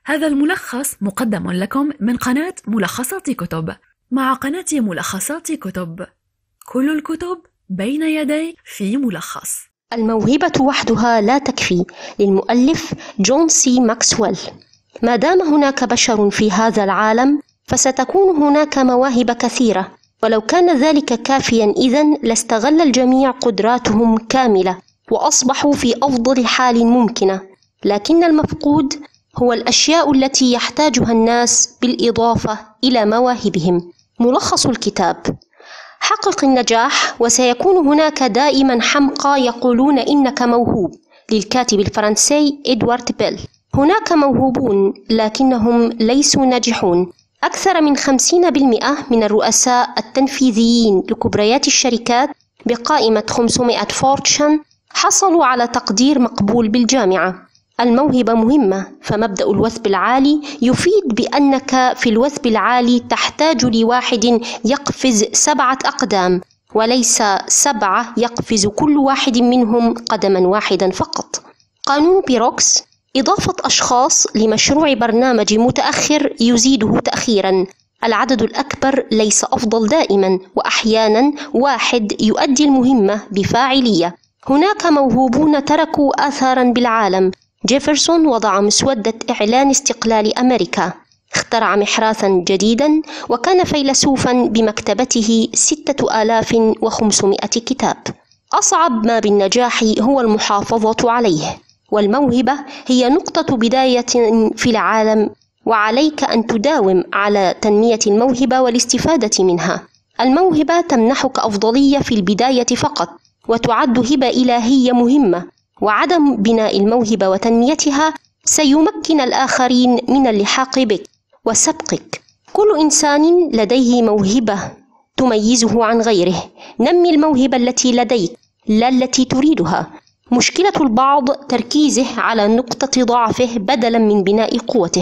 هذا الملخص مقدم لكم من قناة ملخصات كتب. مع قناة ملخصات كتب، كل الكتب بين يدي في ملخص. الموهبة وحدها لا تكفي للمؤلف جون سي ماكسويل. ما دام هناك بشر في هذا العالم فستكون هناك مواهب كثيرة، ولو كان ذلك كافيا إذن لاستغل الجميع قدراتهم كاملة وأصبحوا في أفضل حال ممكنة. لكن المفقود هو الأشياء التي يحتاجها الناس بالإضافة إلى مواهبهم. ملخص الكتاب: حقق النجاح وسيكون هناك دائما حمقى يقولون إنك موهوب، للكاتب الفرنسي إدوارد بيل. هناك موهوبون لكنهم ليسوا ناجحون. أكثر من 50% من الرؤساء التنفيذيين لكبريات الشركات بقائمة 500 فورتشن حصلوا على تقدير مقبول بالجامعة. الموهبة مهمة، فمبدأ الوثب العالي يفيد بأنك في الوثب العالي تحتاج لواحد يقفز 7 أقدام، وليس 7 يقفز كل واحد منهم قدما واحدا فقط. قانون بيروكس: إضافة أشخاص لمشروع برنامج متأخر يزيده تأخيرا. العدد الأكبر ليس أفضل دائما، وأحيانا واحد يؤدي المهمة بفاعلية. هناك موهوبون تركوا آثارا بالعالم. جيفرسون وضع مسودة إعلان استقلال أمريكا، اخترع محراثا جديدا، وكان فيلسوفا بمكتبته 6500 كتاب. أصعب ما بالنجاح هو المحافظة عليه، والموهبة هي نقطة بداية في العالم، وعليك أن تداوم على تنمية الموهبة والاستفادة منها. الموهبة تمنحك أفضلية في البداية فقط، وتعد هبة إلهية مهمة، وعدم بناء الموهبة وتنميتها سيمكن الآخرين من اللحاق بك وسبقك. كل إنسان لديه موهبة تميزه عن غيره. نمي الموهبة التي لديك، لا التي تريدها. مشكلة البعض تركيزه على نقطة ضعفه بدلا من بناء قوته.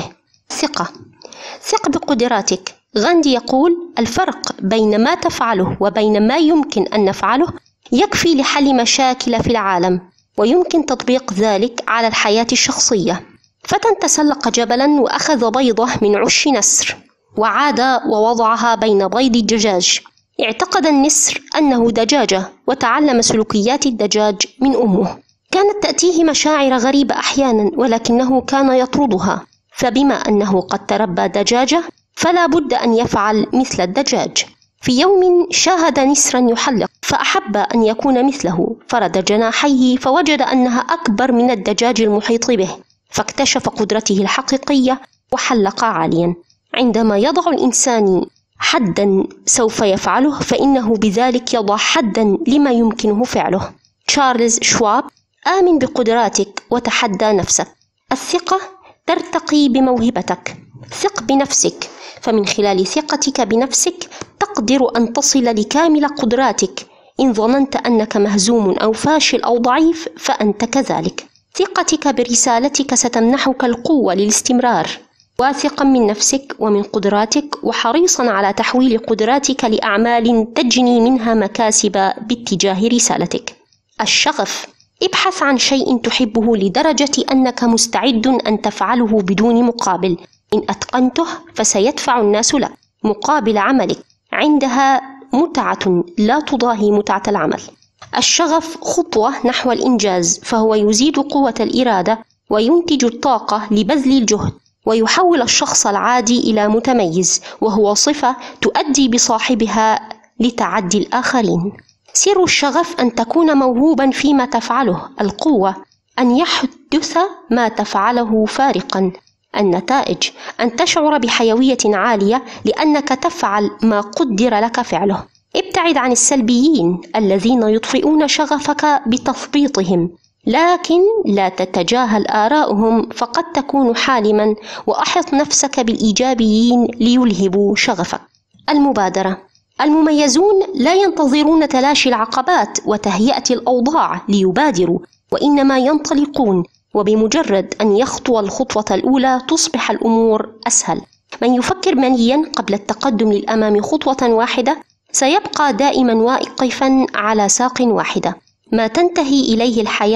ثق بقدراتك. غاندي يقول: الفرق بين ما تفعله وبين ما يمكن أن نفعله يكفي لحل مشاكل في العالم، ويمكن تطبيق ذلك على الحياة الشخصية. فتى تسلق جبلا وأخذ بيضة من عش نسر، وعاد ووضعها بين بيض الدجاج. اعتقد النسر أنه دجاجة، وتعلم سلوكيات الدجاج من أمه. كانت تأتيه مشاعر غريبة أحيانا، ولكنه كان يطردها، فبما أنه قد تربى دجاجة فلا بد أن يفعل مثل الدجاج. في يوم شاهد نسرا يحلق، فأحب أن يكون مثله، فرد جناحيه فوجد أنها أكبر من الدجاج المحيط به، فاكتشف قدرته الحقيقية وحلق عاليا. عندما يضع الإنسان حدا سوف يفعله، فإنه بذلك يضع حدا لما يمكنه فعله. تشارلز شواب: آمن بقدراتك وتحدى نفسك. الثقة ترتقي بموهبتك. ثق بنفسك، فمن خلال ثقتك بنفسك تقدر أن تصل لكامل قدراتك. إن ظننت أنك مهزوم أو فاشل أو ضعيف فأنت كذلك. ثقتك برسالتك ستمنحك القوة للاستمرار. واثقا من نفسك ومن قدراتك، وحريصا على تحويل قدراتك لأعمال تجني منها مكاسب باتجاه رسالتك. الشغف: ابحث عن شيء تحبه لدرجة أنك مستعد أن تفعله بدون مقابل. إن أتقنته فسيدفع الناس لك مقابل عملك. عندها متعة لا تضاهي متعة العمل. الشغف خطوة نحو الإنجاز، فهو يزيد قوة الإرادة وينتج الطاقة لبذل الجهد، ويحول الشخص العادي إلى متميز، وهو صفة تؤدي بصاحبها لتعدي الآخرين. سر الشغف أن تكون موهوبا فيما تفعله. القوة أن يحدث ما تفعله فارقا. النتائج أن تشعر بحيوية عالية لأنك تفعل ما قدر لك فعله. ابتعد عن السلبيين الذين يطفئون شغفك بتثبيطهم، لكن لا تتجاهل آراءهم، فقد تكون حالما، وأحط نفسك بالإيجابيين ليلهبوا شغفك. المبادرة: المميزون لا ينتظرون تلاشي العقبات وتهيئة الأوضاع ليبادروا، وإنما ينطلقون، وبمجرد أن يخطو الخطوة الأولى تصبح الأمور أسهل. من يفكر منيا قبل التقدم للأمام خطوة واحدة سيبقى دائما واقفا على ساق واحدة. ما تنتهي إليه الحياة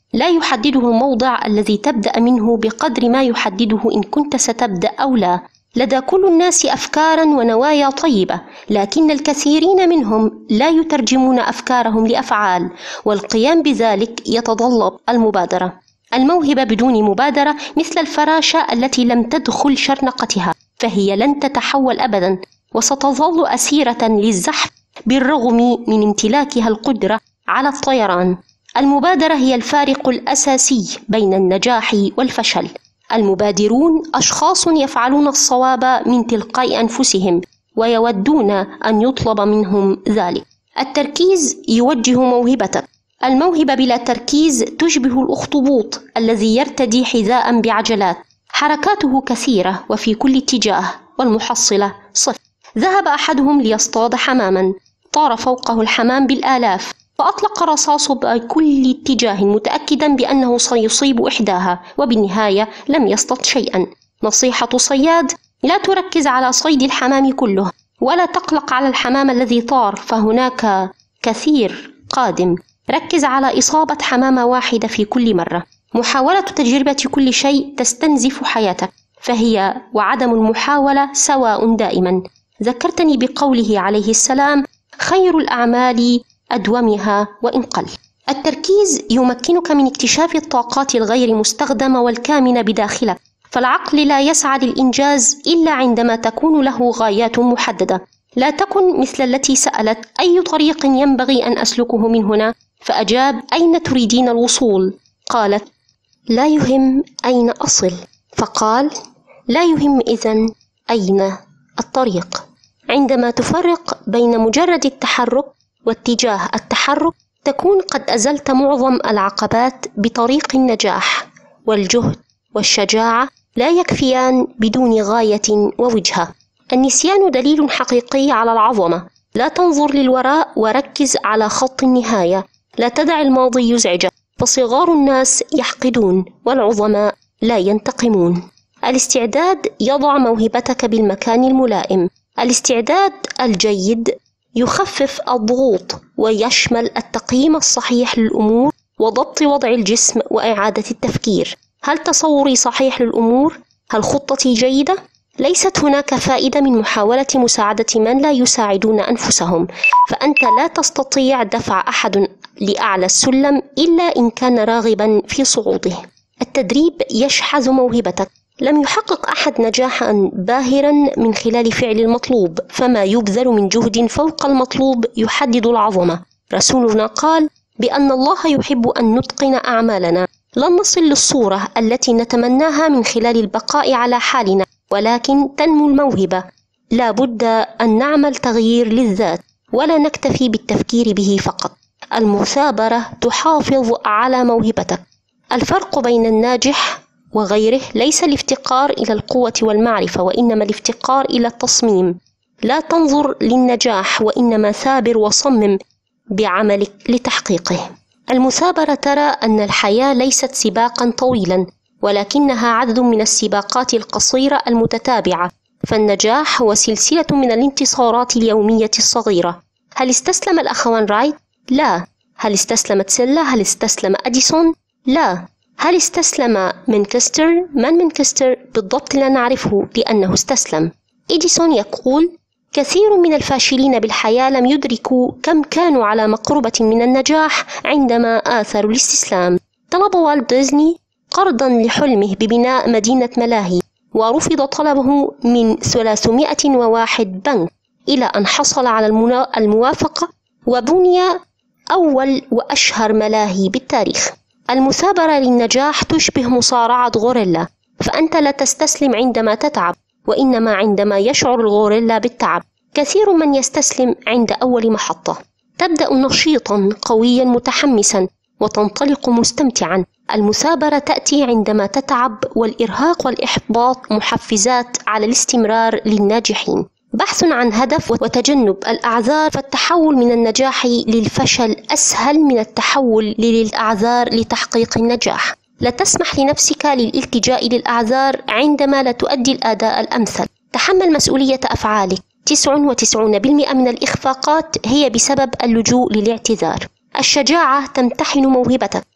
لا يحدده الموضع الذي تبدأ منه بقدر ما يحدده إن كنت ستبدأ أو لا. لدى كل الناس أفكاراً ونوايا طيبة، لكن الكثيرين منهم لا يترجمون أفكارهم لأفعال، والقيام بذلك يتطلب المبادرة. الموهبة بدون مبادرة مثل الفراشة التي لم تدخل شرنقتها، فهي لن تتحول أبداً، وستظل أسيرة للزحف بالرغم من امتلاكها القدرة على الطيران. المبادرة هي الفارق الأساسي بين النجاح والفشل. المبادرون أشخاص يفعلون الصواب من تلقاء أنفسهم ويودون أن يطلب منهم ذلك. التركيز يوجه موهبتك. الموهبة بلا تركيز تشبه الأخطبوط الذي يرتدي حذاء بعجلات، حركاته كثيرة وفي كل اتجاه والمحصلة صفر. ذهب أحدهم ليصطاد حماما، طار فوقه الحمام بالآلاف، فأطلق رصاصه بكل اتجاه متأكدا بأنه سيصيب إحداها، وبالنهاية لم يصطد شيئا. نصيحة صياد: لا تركز على صيد الحمام كله، ولا تقلق على الحمام الذي طار، فهناك كثير قادم. ركز على إصابة حمامة واحدة في كل مرة. محاولة تجربة كل شيء تستنزف حياتك، فهي وعدم المحاولة سواء دائما. ذكرتني بقوله عليه السلام: خير الأعمال أدومها وإن قل. التركيز يمكنك من اكتشاف الطاقات الغير مستخدمة والكامنة بداخلك، فالعقل لا يسعى للإنجاز إلا عندما تكون له غايات محددة. لا تكن مثل التي سألت: أي طريق ينبغي أن أسلكه من هنا؟ فأجاب: أين تريدين الوصول؟ قالت: لا يهم أين أصل. فقال: لا يهم إذن أين الطريق. عندما تفرق بين مجرد التحرك واتجاه التحرك، تكون قد أزلت معظم العقبات بطريق النجاح. والجهد والشجاعة لا يكفيان بدون غاية ووجهة. النسيان دليل حقيقي على العظمة. لا تنظر للوراء وركز على خط النهاية. لا تدع الماضي يزعجك، فصغار الناس يحقدون والعظماء لا ينتقمون. الاستعداد يضع موهبتك بالمكان الملائم. الاستعداد الجيد يخفف الضغوط ويشمل التقييم الصحيح للأمور وضبط وضع الجسم وإعادة التفكير. هل تصوري صحيح للأمور؟ هل خطتي جيدة؟ ليست هناك فائدة من محاولة مساعدة من لا يساعدون أنفسهم، فأنت لا تستطيع دفع أحد لأعلى السلم إلا إن كان راغبا في صعوده. التدريب يشحذ موهبتك. لم يحقق أحد نجاحا باهرا من خلال فعل المطلوب، فما يبذل من جهد فوق المطلوب يحدد العظمة. رسولنا قال بأن الله يحب أن نتقن أعمالنا. لن نصل للصورة التي نتمناها من خلال البقاء على حالنا، ولكن تنمو الموهبة. لا بد أن نعمل تغيير للذات، ولا نكتفي بالتفكير به فقط. المثابرة تحافظ على موهبتك. الفرق بين الناجح وغيره ليس الافتقار إلى القوة والمعرفة، وإنما الافتقار إلى التصميم. لا تنظر للنجاح، وإنما ثابر وصمم بعملك لتحقيقه. المثابرة ترى أن الحياة ليست سباقا طويلا، ولكنها عدد من السباقات القصيرة المتتابعة. فالنجاح هو سلسلة من الانتصارات اليومية الصغيرة. هل استسلم الأخوان رايت؟ لا. هل استسلمت سيلا؟ هل استسلم أديسون؟ لا. هل استسلم مانكستر؟ من مانكستر بالضبط لا نعرفه لأنه استسلم. إديسون يقول: كثير من الفاشلين بالحياة لم يدركوا كم كانوا على مقربة من النجاح عندما آثروا الاستسلام. طلب والت ديزني قرضا لحلمه ببناء مدينة ملاهي، ورفض طلبه من 301 بنك إلى أن حصل على الموافقة، وبني أول وأشهر ملاهي بالتاريخ. المثابرة للنجاح تشبه مصارعة غوريلا، فأنت لا تستسلم عندما تتعب، وإنما عندما يشعر الغوريلا بالتعب. كثير من يستسلم عند أول محطة. تبدأ نشيطا قويا متحمسا وتنطلق مستمتعا. المثابرة تأتي عندما تتعب، والإرهاق والإحباط محفزات على الاستمرار للناجحين. بحث عن هدف وتجنب الأعذار، فالتحول من النجاح للفشل أسهل من التحول للأعذار لتحقيق النجاح. لا تسمح لنفسك للالتجاء للأعذار عندما لا تؤدي الأداء الأمثل. تحمل مسؤولية أفعالك. 99% من الإخفاقات هي بسبب اللجوء للاعتذار. الشجاعة تمتحن موهبتك.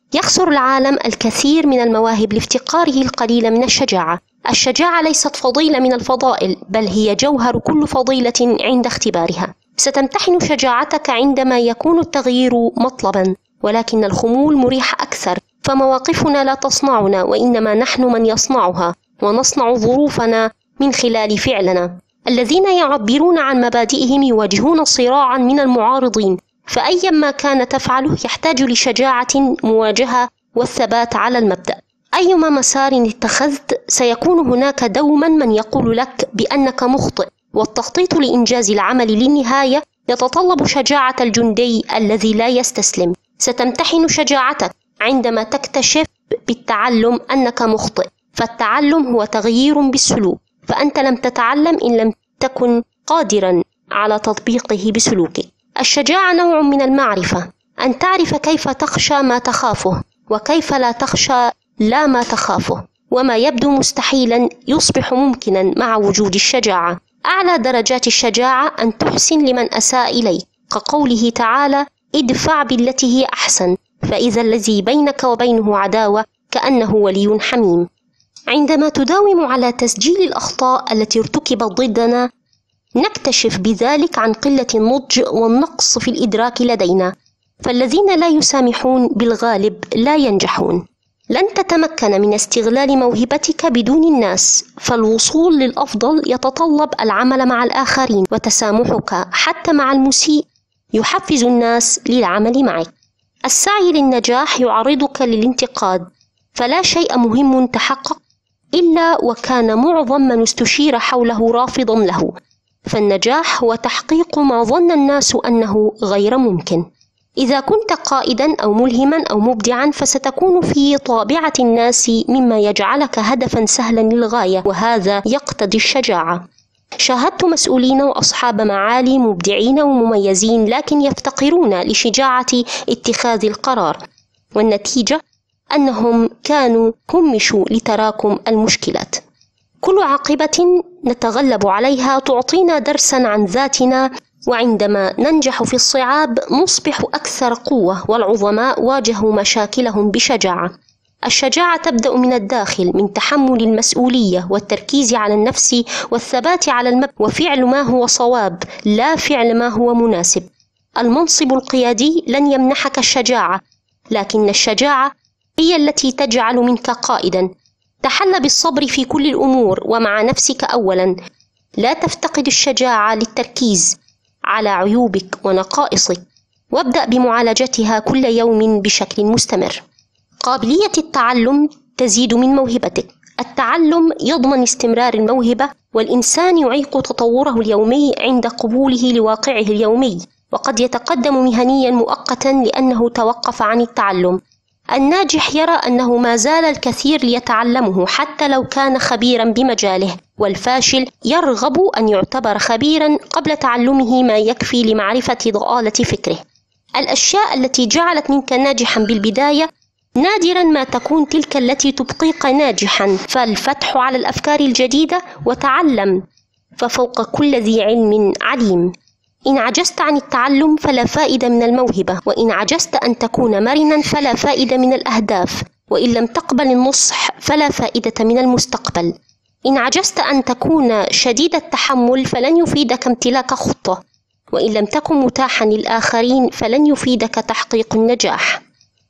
يخسر العالم الكثير من المواهب لافتقاره القليل من الشجاعة. الشجاعة ليست فضيلة من الفضائل، بل هي جوهر كل فضيلة عند اختبارها. ستمتحن شجاعتك عندما يكون التغيير مطلبا، ولكن الخمول مريح أكثر، فمواقفنا لا تصنعنا، وإنما نحن من يصنعها، ونصنع ظروفنا من خلال فعلنا. الذين يعبرون عن مبادئهم يواجهون صراعا من المعارضين، فأيا ما كان تفعله يحتاج لشجاعة مواجهة والثبات على المبدأ. أيما مسار اتخذت سيكون هناك دوما من يقول لك بأنك مخطئ، والتخطيط لإنجاز العمل للنهاية يتطلب شجاعة الجندي الذي لا يستسلم. ستمتحن شجاعتك عندما تكتشف بالتعلم أنك مخطئ، فالتعلم هو تغيير بالسلوك، فأنت لم تتعلم إن لم تكن قادرا على تطبيقه بسلوكك. الشجاعة نوع من المعرفة، أن تعرف كيف تخشى ما تخافه، وكيف لا تخشى لا ما تخافه، وما يبدو مستحيلا يصبح ممكنا مع وجود الشجاعة. أعلى درجات الشجاعة أن تحسن لمن أساء إليك، كقوله تعالى: ادفع بالتي هي أحسن، فإذا الذي بينك وبينه عداوة كأنه ولي حميم. عندما تداوم على تسجيل الأخطاء التي ارتكبت ضدنا، نكتشف بذلك عن قلة النضج والنقص في الإدراك لدينا، فالذين لا يسامحون بالغالب لا ينجحون. لن تتمكن من استغلال موهبتك بدون الناس، فالوصول للأفضل يتطلب العمل مع الآخرين، وتسامحك حتى مع المسيء يحفز الناس للعمل معك. السعي للنجاح يعرضك للانتقاد، فلا شيء مهم تحقق إلا وكان معظم من استشير حوله رافضا له، فالنجاح هو تحقيق ما ظن الناس أنه غير ممكن. إذا كنت قائدا أو ملهما أو مبدعا فستكون في طابعة الناس مما يجعلك هدفا سهلا للغاية، وهذا يقتضي الشجاعة. شاهدت مسؤولين وأصحاب معالي مبدعين ومميزين، لكن يفتقرون لشجاعة اتخاذ القرار، والنتيجة أنهم كانوا همشوا لتراكم المشكلات. كل عاقبة نتغلب عليها تعطينا درسا عن ذاتنا، وعندما ننجح في الصعاب نصبح أكثر قوة، والعظماء واجهوا مشاكلهم بشجاعة. الشجاعة تبدأ من الداخل، من تحمل المسؤولية والتركيز على النفس والثبات على المبدأ، وفعل ما هو صواب لا فعل ما هو مناسب. المنصب القيادي لن يمنحك الشجاعة، لكن الشجاعة هي التي تجعل منك قائدا. تحل بالصبر في كل الأمور ومع نفسك أولا. لا تفتقد الشجاعة للتركيز على عيوبك ونقائصك، وابدأ بمعالجتها كل يوم بشكل مستمر. قابلية التعلم تزيد من موهبتك. التعلم يضمن استمرار الموهبة، والإنسان يعيق تطوره اليومي عند قبوله لواقعه اليومي، وقد يتقدم مهنيا مؤقتا لأنه توقف عن التعلم. الناجح يرى أنه ما زال الكثير ليتعلمه حتى لو كان خبيرا بمجاله، والفاشل يرغب أن يعتبر خبيرا قبل تعلمه ما يكفي لمعرفة ضآلة فكره. الأشياء التي جعلت منك ناجحا بالبداية نادرا ما تكون تلك التي تبقيك ناجحا، فالفتح على الأفكار الجديدة وتعلم، ففوق كل ذي علم عليم. إن عجزت عن التعلم فلا فائدة من الموهبة، وإن عجزت أن تكون مرنا فلا فائدة من الأهداف، وإن لم تقبل النصح فلا فائدة من المستقبل. إن عجزت أن تكون شديد التحمل فلن يفيدك امتلاك خطة، وإن لم تكن متاحا للآخرين فلن يفيدك تحقيق النجاح.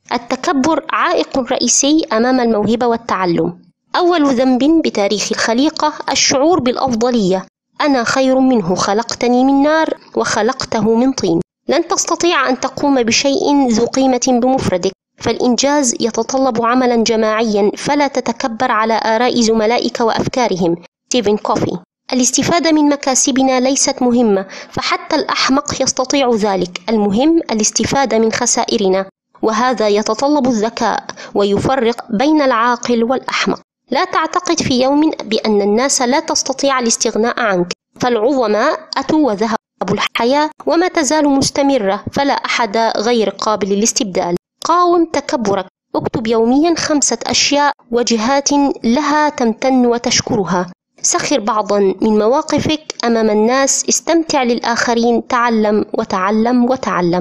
التكبر عائق رئيسي أمام الموهبة والتعلم. أول ذنب بتاريخ الخليقة الشعور بالأفضلية. أنا خير منه، خلقتني من نار وخلقته من طين. لن تستطيع أن تقوم بشيء ذو قيمة بمفردك، فالإنجاز يتطلب عملا جماعيا، فلا تتكبر على آراء زملائك وأفكارهم. ستيفن كوفي. الاستفادة من مكاسبنا ليست مهمة، فحتى الأحمق يستطيع ذلك. المهم الاستفادة من خسائرنا، وهذا يتطلب الذكاء ويفرق بين العاقل والأحمق. لا تعتقد في يوم بأن الناس لا تستطيع الاستغناء عنك، فالعظماء أتوا وذهبوا الحياة وما تزال مستمرة، فلا أحد غير قابل للاستبدال. قاوم تكبرك. اكتب يوميا 5 أشياء وجهات لها تمتن وتشكرها. سخر بعضا من مواقفك أمام الناس. استمتع للآخرين. تعلم وتعلم وتعلم.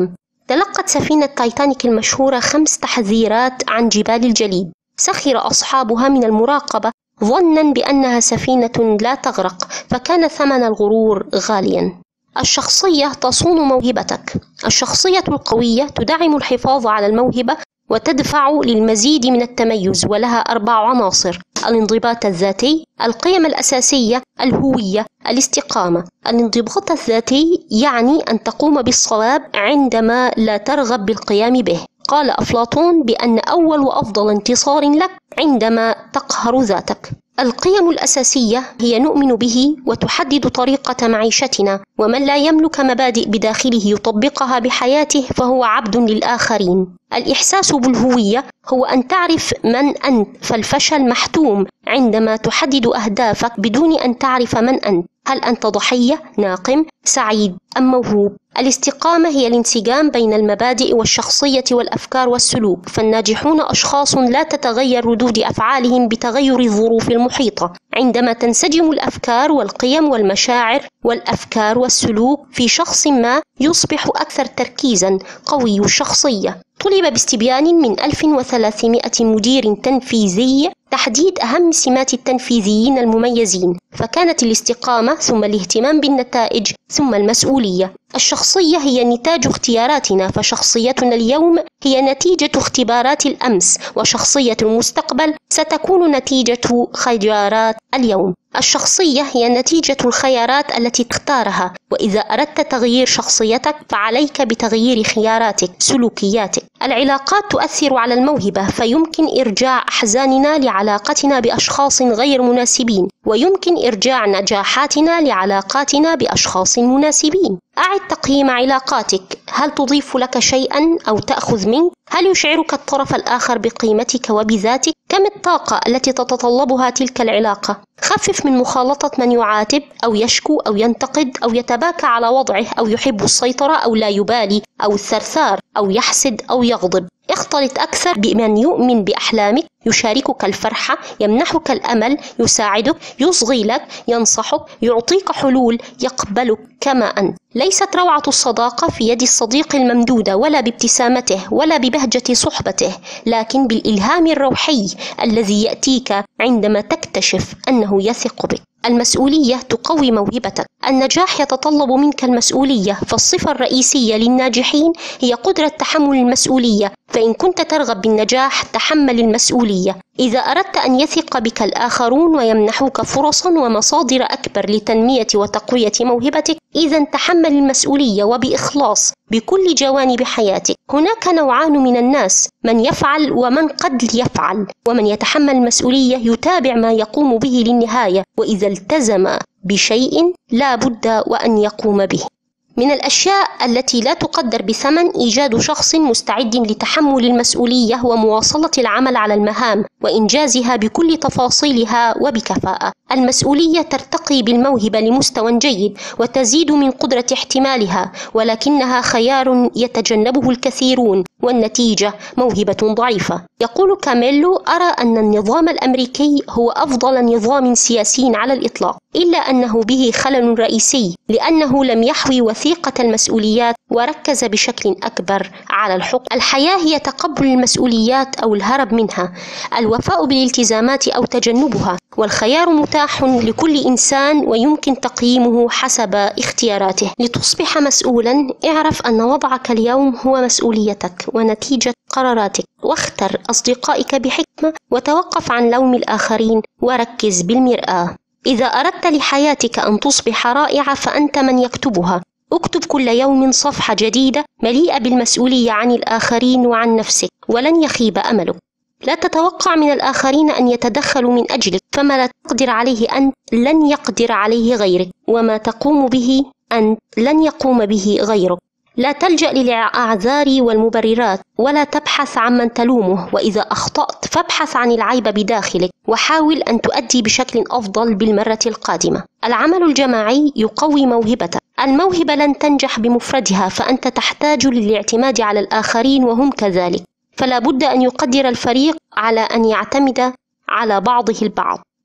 تلقت سفينة تايتانيك المشهورة 5 تحذيرات عن جبال الجليد. سخر أصحابها من المراقبة ظناً بأنها سفينة لا تغرق، فكان ثمن الغرور غالياً. الشخصية تصون موهبتك. الشخصية القوية تدعم الحفاظ على الموهبة وتدفع للمزيد من التميز، ولها 4 عناصر: الانضباط الذاتي، القيم الأساسية، الهوية، الاستقامة. الانضباط الذاتي يعني أن تقوم بالصواب عندما لا ترغب بالقيام به. قال أفلاطون بأن أول وأفضل انتصار لك عندما تقهر ذاتك. القيم الأساسية هي نؤمن به وتحدد طريقة معيشتنا، ومن لا يملك مبادئ بداخله يطبقها بحياته فهو عبد للآخرين. الإحساس بالهوية هو أن تعرف من أنت، فالفشل محتوم عندما تحدد أهدافك بدون أن تعرف من أنت. هل أنت ضحية، ناقم، سعيد أم موهوب؟ الاستقامة هي الانسجام بين المبادئ والشخصية والأفكار والسلوك، فالناجحون أشخاص لا تتغير ردود أفعالهم بتغير الظروف المحيطة. عندما تنسجم الأفكار والقيم والمشاعر والأفكار والسلوك في شخص ما يصبح أكثر تركيزاً، قوي الشخصية. طلب باستبيان من 1300 مدير تنفيذي تحديد أهم سمات التنفيذيين المميزين، فكانت الاستقامة، ثم الاهتمام بالنتائج، ثم المسؤولية. الشخصية هي نتاج اختياراتنا، فشخصيتنا اليوم هي نتيجة اختبارات الأمس، وشخصية المستقبل ستكون نتيجة خيارات اليوم. الشخصية هي نتيجة الخيارات التي تختارها، وإذا أردت تغيير شخصيتك فعليك بتغيير خياراتك، سلوكياتك. العلاقات تؤثر على الموهبة، فيمكن إرجاع أحزاننا لعلاقتنا بأشخاص غير مناسبين، ويمكن إرجاع نجاحاتنا لعلاقاتنا بأشخاص مناسبين. أعد تقييم علاقاتك. هل تضيف لك شيئاً أو تأخذ منك؟ هل يشعرك الطرف الآخر بقيمتك وبذاتك؟ كم الطاقة التي تتطلبها تلك العلاقة؟ خفف من مخالطة من يعاتب أو يشكو أو ينتقد أو يتباكى على وضعه أو يحب السيطرة أو لا يبالي أو الثرثار أو يحسد أو يغضب. اختلط أكثر بمن يؤمن بأحلامك، يشاركك الفرحة، يمنحك الأمل، يساعدك، يصغي لك، ينصحك، يعطيك حلول، يقبلك كما أنت. ليست روعة الصداقة في يد الصديق الممدودة، ولا بابتسامته، ولا ببهجة صحبته، لكن بالإلهام الروحي الذي يأتيك عندما تكتشف أنه يثق بك. المسؤولية تقوي موهبتك. النجاح يتطلب منك المسؤولية، فالصفة الرئيسية للناجحين هي قدرة تحمل المسؤولية، فإن كنت ترغب بالنجاح تحمل المسؤولية. إذا أردت أن يثق بك الآخرون ويمنحوك فرصاً ومصادر أكبر لتنمية وتقوية موهبتك، إذا تحمل المسؤولية وبإخلاص بكل جوانب حياتك. هناك نوعان من الناس: من يفعل ومن قد يفعل. ومن يتحمل المسؤولية يتابع ما يقوم به للنهاية، وإذا التزم بشيء لا بد وأن يقوم به. من الأشياء التي لا تقدر بثمن إيجاد شخص مستعد لتحمل المسؤولية ومواصلة العمل على المهام وإنجازها بكل تفاصيلها وبكفاءة. المسؤولية ترتقي بالموهبة لمستوى جيد وتزيد من قدرة احتمالها، ولكنها خيار يتجنبه الكثيرون، والنتيجة موهبة ضعيفة. يقول كاميلو: أرى أن النظام الأمريكي هو أفضل نظام سياسي على الإطلاق، إلا أنه به خلل رئيسي، لأنه لم يحوي وثيقة المسؤوليات وركز بشكل أكبر على الحقوق. الحياة هي تقبل المسؤوليات أو الهرب منها، الوفاء بالالتزامات أو تجنبها، والخيار متاح لكل إنسان ويمكن تقييمه حسب اختياراته. لتصبح مسؤولا، اعرف أن وضعك اليوم هو مسؤوليتك ونتيجة قراراتك، واختر أصدقائك بحكمة، وتوقف عن لوم الآخرين وركز بالمرآة. إذا أردت لحياتك أن تصبح رائعة فأنت من يكتبها. اكتب كل يوم صفحة جديدة مليئة بالمسؤولية عن الآخرين وعن نفسك، ولن يخيب أملك. لا تتوقع من الآخرين أن يتدخلوا من أجلك، فما لا تقدر عليه أنت لن يقدر عليه غيرك، وما تقوم به أنت لن يقوم به غيرك. لا تلجأ للأعذار والمبررات، ولا تبحث عن من تلومه، وإذا أخطأت فابحث عن العيب بداخلك، وحاول أن تؤدي بشكل أفضل بالمرة القادمة. العمل الجماعي يقوي موهبتك. الموهبة لن تنجح بمفردها، فأنت تحتاج للاعتماد على الآخرين وهم كذلك، فلا بد أن يقدر الفريق على أن يعتمد على بعضه البعض.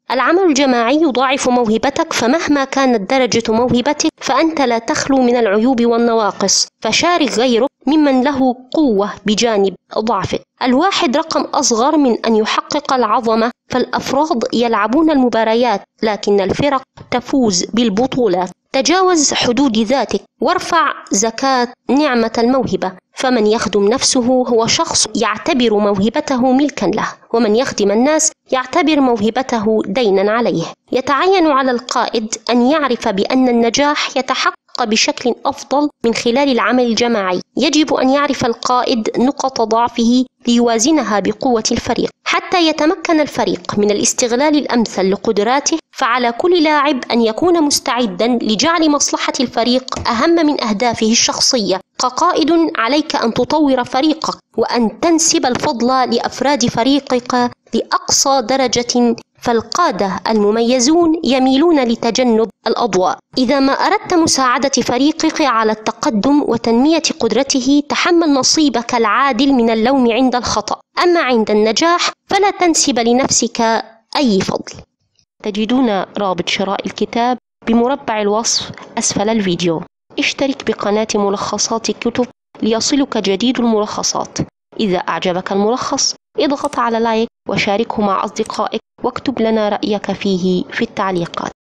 العمل الجماعي يضاعف موهبتك، فمهما كانت درجة موهبتك فأنت لا تخلو من العيوب والنواقص، فشارك غيرك ممن له قوة بجانب ضعفك. الواحد رقم أصغر من أن يحقق العظمة، فالأفراد يلعبون المباريات لكن الفرق تفوز بالبطولات. تجاوز حدود ذاتك وارفع زكاة نعمة الموهبة، فمن يخدم نفسه هو شخص يعتبر موهبته ملكا له، ومن يخدم الناس يعتبر موهبته دينا عليه. يتعين على القائد أن يعرف بأن النجاح يتحقق بشكل أفضل من خلال العمل الجماعي. يجب أن يعرف القائد نقط ضعفه ليوازنها بقوة الفريق. حتى يتمكن الفريق من الاستغلال الأمثل لقدراته، فعلى كل لاعب أن يكون مستعدا لجعل مصلحة الفريق أهم من أهدافه الشخصية. كقائد عليك أن تطور فريقك وأن تنسب الفضل لأفراد فريقك لأقصى درجة، فالقادة المميزون يميلون لتجنب الأضواء. إذا ما أردت مساعدة فريقك على التقدم وتنمية قدرته، تحمل نصيبك العادل من اللوم عند الخطأ، أما عند النجاح فلا تنسب لنفسك أي فضل. تجدون رابط شراء الكتاب بمربع الوصف أسفل الفيديو. اشترك بقناة ملخصات كتب ليصلك جديد الملخصات. إذا أعجبك الملخص اضغط على لايك وشاركه مع أصدقائك، واكتب لنا رأيك فيه في التعليقات.